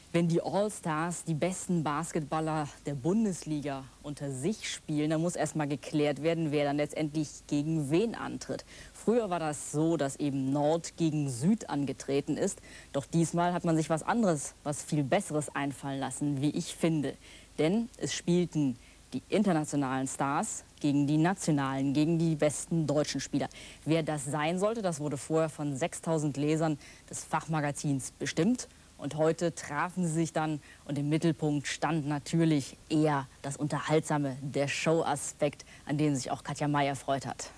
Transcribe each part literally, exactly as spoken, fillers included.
Wenn die All-Stars, die besten Basketballer der Bundesliga, unter sich spielen, dann muss erstmal geklärt werden, wer dann letztendlich gegen wen antritt. Früher war das so, dass eben Nord gegen Süd angetreten ist. Doch diesmal hat man sich was anderes, was viel Besseres einfallen lassen, wie ich finde. Denn es spielten die internationalen Stars gegen die nationalen, gegen die besten deutschen Spieler. Wer das sein sollte, das wurde vorher von sechstausend Lesern des Fachmagazins bestimmt. Und heute trafen sie sich dann und im Mittelpunkt stand natürlich eher das Unterhaltsame, der Show-Aspekt, an dem sich auch Katja May erfreut hat.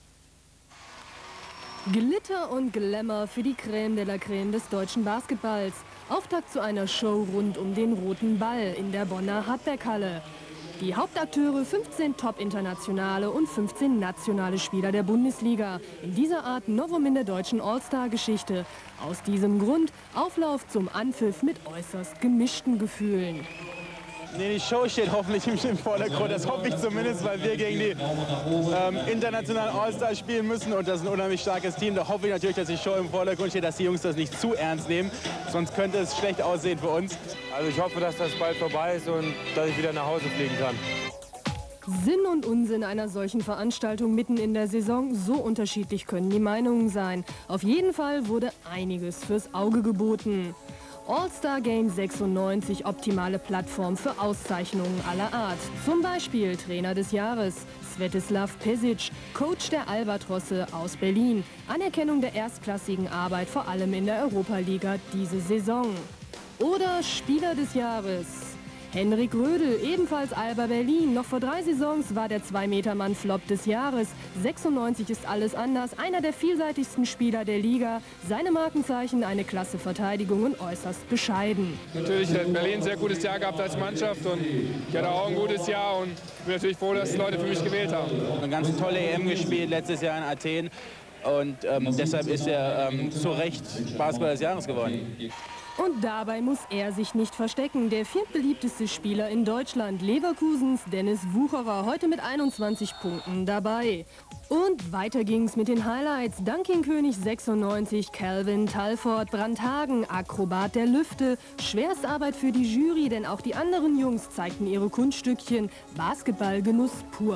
Glitter und Glamour für die Crème de la Crème des deutschen Basketballs. Auftakt zu einer Show rund um den roten Ball in der Bonner Hartberghalle. Die Hauptakteure fünfzehn Top-internationale und fünfzehn nationale Spieler der Bundesliga. In dieser Art Novum in der deutschen All-Star-Geschichte. Aus diesem Grund Auflauf zum Anpfiff mit äußerst gemischten Gefühlen. Nee, die Show steht hoffentlich im Vordergrund, das hoffe ich zumindest, weil wir gegen die ähm, internationalen All-Stars spielen müssen und das ist ein unheimlich starkes Team. Da hoffe ich natürlich, dass die Show im Vordergrund steht, dass die Jungs das nicht zu ernst nehmen, sonst könnte es schlecht aussehen für uns. Also ich hoffe, dass das bald vorbei ist und dass ich wieder nach Hause fliegen kann. Sinn und Unsinn einer solchen Veranstaltung mitten in der Saison, so unterschiedlich können die Meinungen sein. Auf jeden Fall wurde einiges fürs Auge geboten. All-Star Game sechsundneunzig, optimale Plattform für Auszeichnungen aller Art. Zum Beispiel Trainer des Jahres, Svetislav Pesic, Coach der Albatrosse aus Berlin. Anerkennung der erstklassigen Arbeit, vor allem in der Europaliga diese Saison. Oder Spieler des Jahres, Henrik Rödel, ebenfalls Alba Berlin. Noch vor drei Saisons war der zwei-Meter-Mann Flop des Jahres. sechsundneunzig ist alles anders, einer der vielseitigsten Spieler der Liga. Seine Markenzeichen, eine klasse Verteidigung und äußerst bescheiden. Natürlich hat Berlin ein sehr gutes Jahr gehabt als Mannschaft und ich hatte auch ein gutes Jahr und bin natürlich froh, dass die Leute für mich gewählt haben. Eine ganz tolle E M gespielt letztes Jahr in Athen und ähm, deshalb ist er ähm, zu Recht Basketballer des Jahres geworden. Und dabei muss er sich nicht verstecken. Der viertbeliebteste Spieler in Deutschland, Leverkusens Dennis Wucherer, heute mit einundzwanzig Punkten dabei. Und weiter ging's mit den Highlights. Duncan König sechsundneunzig, Calvin Talford, Brandhagen, Akrobat der Lüfte. Schwerstarbeit für die Jury, denn auch die anderen Jungs zeigten ihre Kunststückchen. Basketballgenuss pur.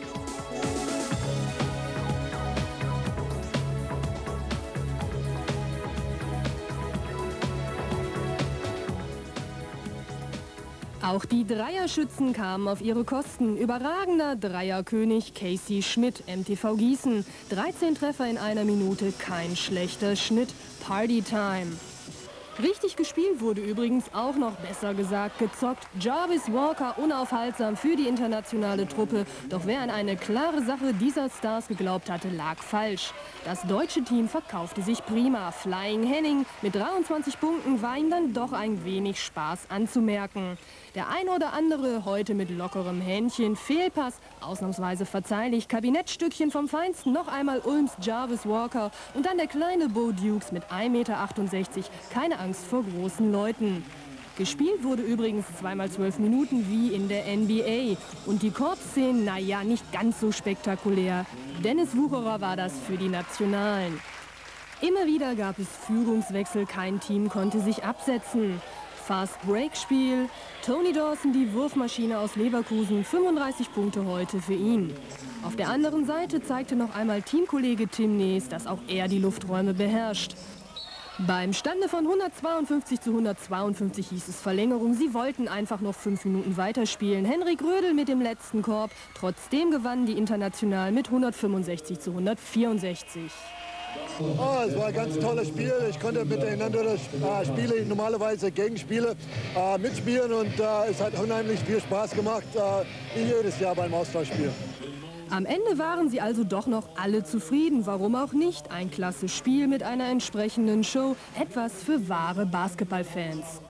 Auch die Dreierschützen kamen auf ihre Kosten. Überragender Dreierkönig Casey Schmidt, M T V Gießen. dreizehn Treffer in einer Minute, kein schlechter Schnitt. Partytime. Richtig gespielt wurde übrigens auch noch, besser gesagt gezockt. Jarvis Walker unaufhaltsam für die internationale Truppe. Doch wer an eine klare Sache dieser Stars geglaubt hatte, lag falsch. Das deutsche Team verkaufte sich prima. Flying Henning mit dreiundzwanzig Punkten war ihm dann doch ein wenig Spaß anzumerken. Der ein oder andere heute mit lockerem Händchen, Fehlpass, ausnahmsweise verzeihlich, Kabinettstückchen vom Feinsten, noch einmal Ulms Jarvis Walker und dann der kleine Bo Dukes mit ein Meter achtundsechzig, keine Angst vor großen Leuten. Gespielt wurde übrigens zweimal zwölf Minuten wie in der N B A. Und die Korbszenen, naja, nicht ganz so spektakulär. Dennis Wucherer war das für die Nationalen. Immer wieder gab es Führungswechsel, kein Team konnte sich absetzen. Fast-Break-Spiel. Tony Dawson, die Wurfmaschine aus Leverkusen, fünfunddreißig Punkte heute für ihn. Auf der anderen Seite zeigte noch einmal Teamkollege Tim Nees, dass auch er die Lufträume beherrscht. Beim Stande von hundertzweiundfünfzig zu hundertzweiundfünfzig hieß es Verlängerung. Sie wollten einfach noch fünf Minuten weiterspielen. Henrik Rödel mit dem letzten Korb. Trotzdem gewannen die Internationalen mit hundertfünfundsechzig zu hundertvierundsechzig. Oh, es war ein ganz tolles Spiel. Ich konnte miteinander äh, Spiele, normalerweise Gegenspiele, äh, mitspielen und äh, es hat unheimlich viel Spaß gemacht, äh, wie jedes Jahr beim Austauschspiel. Am Ende waren sie also doch noch alle zufrieden. Warum auch nicht? Ein klasse Spiel mit einer entsprechenden Show. Etwas für wahre Basketballfans.